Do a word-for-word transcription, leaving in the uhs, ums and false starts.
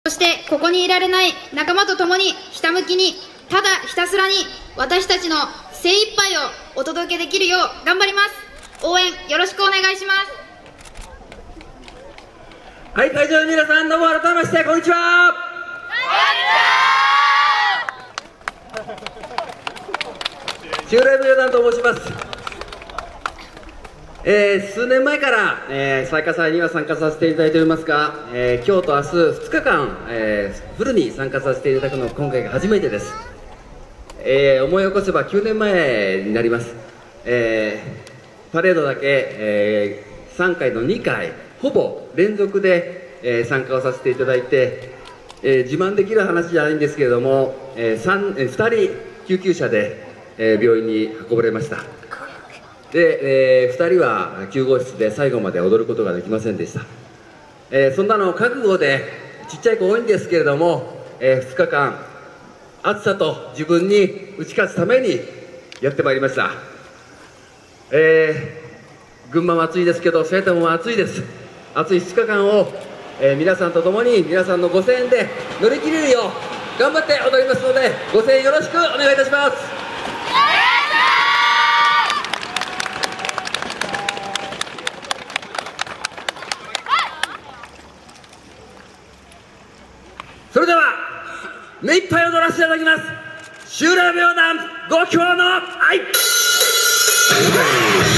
そしてここにいられない仲間と共にひたむきにただひたすらに私たちの精一杯をお届けできるよう頑張ります。応援よろしくお願いします。 はい、会場の皆さん、どうも改めましてこんにちは。シューライブヨダンと申します。えー、数年前から、えー、最下祭には参加させていただいておりますが、えー、今日と明日ふつかかん、えー、フルに参加させていただくのは今回が初めてです。えー、思い起こせばきゅうねんまえになります。えー、パレードだけ、えー、さんかいのにかいほぼ連続で、えー、参加をさせていただいて、えー、自慢できる話じゃないんですけれども、えー、さんえー、ふたり救急車で、えー、病院に運ばれました。で、えー、ふたりは救護室で最後まで踊ることができませんでした。えー、そんなの覚悟でちっちゃい子多いんですけれども、えー、ふつかかん暑さと自分に打ち勝つためにやってまいりました。えー、群馬も暑いですけど埼玉も暑いです。暑いふつかかんを、えー、皆さんと共に皆さんのご声援で乗り切れるよう頑張って踊りますので、ご声援よろしくお願いいたします。それでは目いっぱい踊らせていただきます。シューラー秒団ご強の愛。